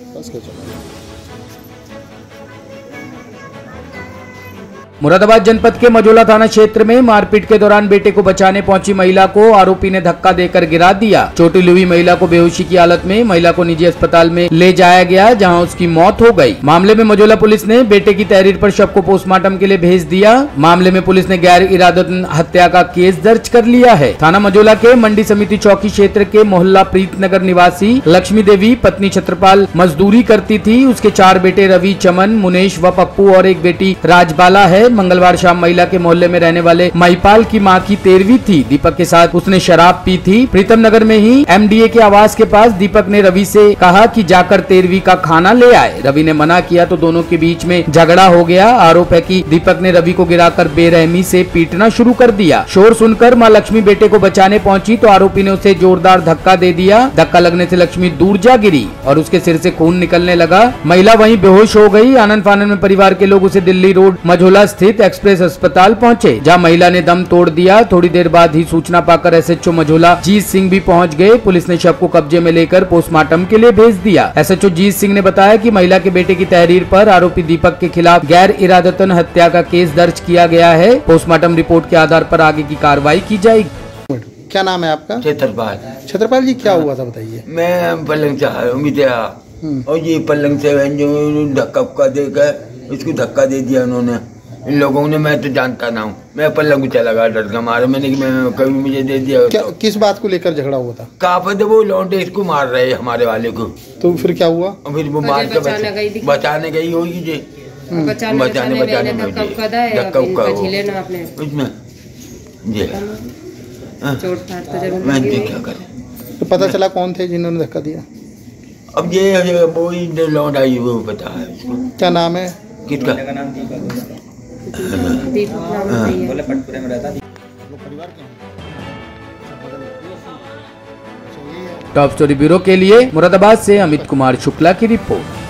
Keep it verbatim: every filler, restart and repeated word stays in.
मुरादाबाद जनपद के मझौला थाना क्षेत्र में मारपीट के दौरान बेटे को बचाने पहुंची महिला को आरोपी ने धक्का देकर गिरा दिया। चोटिल हुई महिला को बेहोशी की हालत में महिला को निजी अस्पताल में ले जाया गया, जहां उसकी मौत हो गई। मामले में मझौला पुलिस ने बेटे की तहरीर पर शव को पोस्टमार्टम के लिए भेज दिया। मामले में पुलिस ने गैर इरादतन हत्या का केस दर्ज कर लिया है। थाना मझौला के मंडी समिति चौकी क्षेत्र के मोहल्ला प्रीतनगर निवासी लक्ष्मी देवी पत्नी छत्रपाल मजदूरी करती थी। उसके चार बेटे रवि, चमन, मुनेश व पप्पू और एक बेटी राजबाला है। मंगलवार शाम महिला के मोहल्ले में रहने वाले महिपाल की मां की तेरहवीं थी। दीपक के साथ उसने शराब पी थी। प्रीतम नगर में ही एमडीए के आवास के पास दीपक ने रवि से कहा कि जाकर तेरहवीं का खाना ले आए। रवि ने मना किया तो दोनों के बीच में झगड़ा हो गया। आरोप है कि दीपक ने रवि को गिराकर बेरहमी से पीटना शुरू कर दिया। शोर सुनकर मां लक्ष्मी बेटे को बचाने पहुंची तो आरोपी ने उसे जोरदार धक्का दे दिया। धक्का लगने से लक्ष्मी दूर जा गिरी और उसके सिर से खून निकलने लगा। महिला वहीं बेहोश हो गई। आनंद फानन में परिवार के लोग उसे दिल्ली रोड मझौला स्थित एक्सप्रेस अस्पताल पहुंचे, जहां महिला ने दम तोड़ दिया। थोड़ी देर बाद ही सूचना पाकर एसएचओ मझौला जीत सिंह भी पहुंच गए। पुलिस ने शव को कब्जे में लेकर पोस्टमार्टम के लिए भेज दिया। एसएचओ जीत सिंह ने बताया कि महिला के बेटे की तहरीर पर आरोपी दीपक के खिलाफ गैर इरादतन हत्या का केस दर्ज किया गया है। पोस्टमार्टम रिपोर्ट के आधार पर आगे की कार्रवाई की जाएगी। क्या नाम है आपका? छत्रपाल। छत्रपाल जी, क्या हुआ था बताइए। मैं पलंग से आया और ये पलंग से धक्का उक्का देकर इसको धक्का दे दिया उन्होंने, इन लोगों ने। मैं तो जानता ना हूँ, मैं पलंग चला गया डर का मारा। मैंने कि मैं कभी मुझे दे दिया। क्या, किस बात को लेकर झगड़ा हुआ था? कहा पता वो लौंडे इसको मार रहे हमारे वाले को। तो फिर क्या हुआ? फिर वो मार के बचाने गई होगी जी, बचाने बचाने में धक्का उक्का उसमें जी। मैं क्या करें। तो पता चला कौन थे जिन्होंने धक्का दिया? अब ये वो ही लौंडा आई वो पता है। क्या नाम है किसका? टॉप स्टोरी ब्यूरो के लिए मुरादाबाद से अमित कुमार शुक्ला की रिपोर्ट।